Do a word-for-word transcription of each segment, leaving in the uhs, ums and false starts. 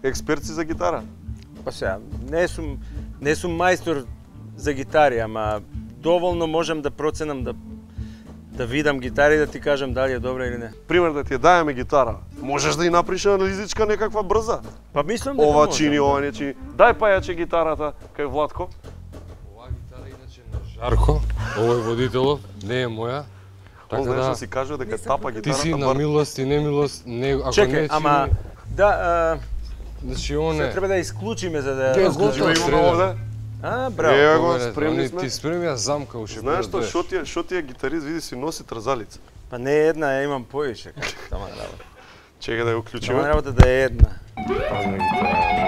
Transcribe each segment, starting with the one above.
експерт си за гитара. Па сега, не сум не сум мајстор за гитари, ама доволно можам да проценам да да видам гитари и да ти кажам дали е добра или не. Пример да ти ја даеме гитара, можеш да и напишеш анализичка некаква брза. Па мислам дека ова можам, чини, да. ова не чини. Дај пајаче гитарата кај Владко. Ова гитара иначе на Жарко, овој водителов, не е моја. Он знаеш да си кажува дека тапа гитарата. Ти си на милост и немилост, не ако Чекај, не ама да, а, значи он се е. треба да исклучиме за да Ке, Значи имаме овде. А, браво. Ево го, Добре, спремни они сме. Ти спреми ја замка уште. Знаеш што, шо ти е, шо ти е гитарист, види си носи трзалица. Па не е една, ја имам повише. Тама работа. Чекај да ја Тама уклучиме. работа да е една. Пазна гитара.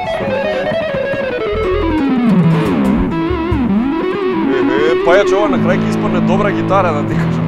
Е, е, пајаче ова на крај ќе испадне добра гитара, да ти кажам.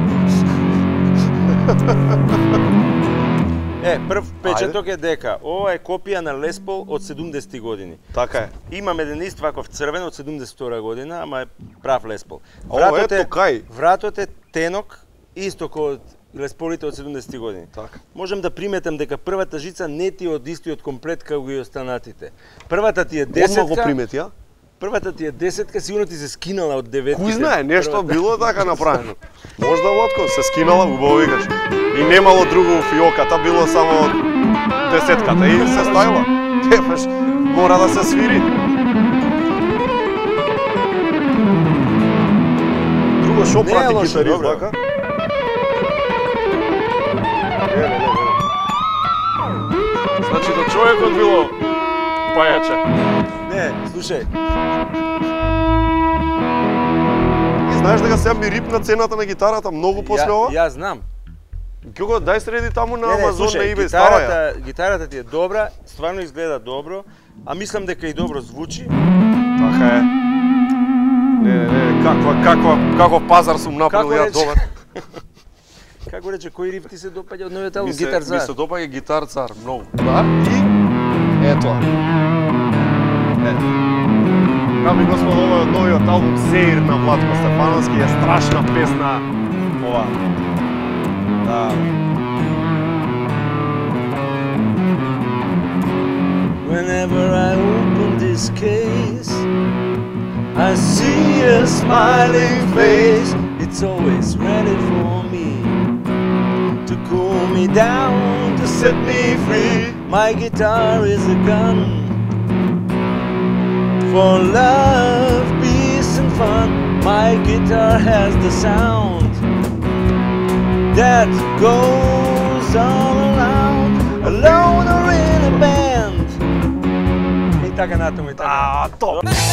Е, прв печаток е дека ова е копија на Les Paul од седумдесетти години. Така е. Имам еден ист ваков црвен од седумдесет и втора година, ама е прав Les Paul. Ова е токај. Вратот е тенок, исто кој од Les Paul-ите од седумдесетти години. Така. Можам да приметам дека првата жица не ти е од истиот комплет како и останатите. Првата ти е десетка. Одма го примети, а? Првата ти е десетка, сигурно ти се скинала од деветките. Кој знае, нешто Првата. било така направено. Можда Владко се скинала, убаво викаш. И немало друго у фиоката, било само десетката и се ставила. Тепаш, мора да се свири. Друго шо Не е прати лошо, гитарист, добро. така? Леле, леле. Значи да човекот било пајаче. Не, слушај. И знаеш дека сега ми рипна цената на гитарата многу после ова? Ја, ја знам. Кога дај среди таму на Не, не, Амазон слушај, на eBay става ја. гитарата, гитарата ти е добра, стварно изгледа добро, а мислам дека и добро звучи. Така е. Не, не, не, каква, каква, каков пазар сум направил Како ја рече? добар. Како рече, кој риф ти се допаѓа од новиот албум? Ми се, Гитар ми Цар. се допаѓа Гитар Цар, многу. Да, и ето. Ето. Дами и господа, ова е од новиот албум Сеир на Владко Стефановски, е страшна песна ова. Да. Whenever I open this case, I see a smiling face. It's always ready for me to cool me down, to set me free. My guitar is a gun for love, peace and fun. My guitar has the sound that goes all around, alone or in a band. И така натаму, и така. А, топ!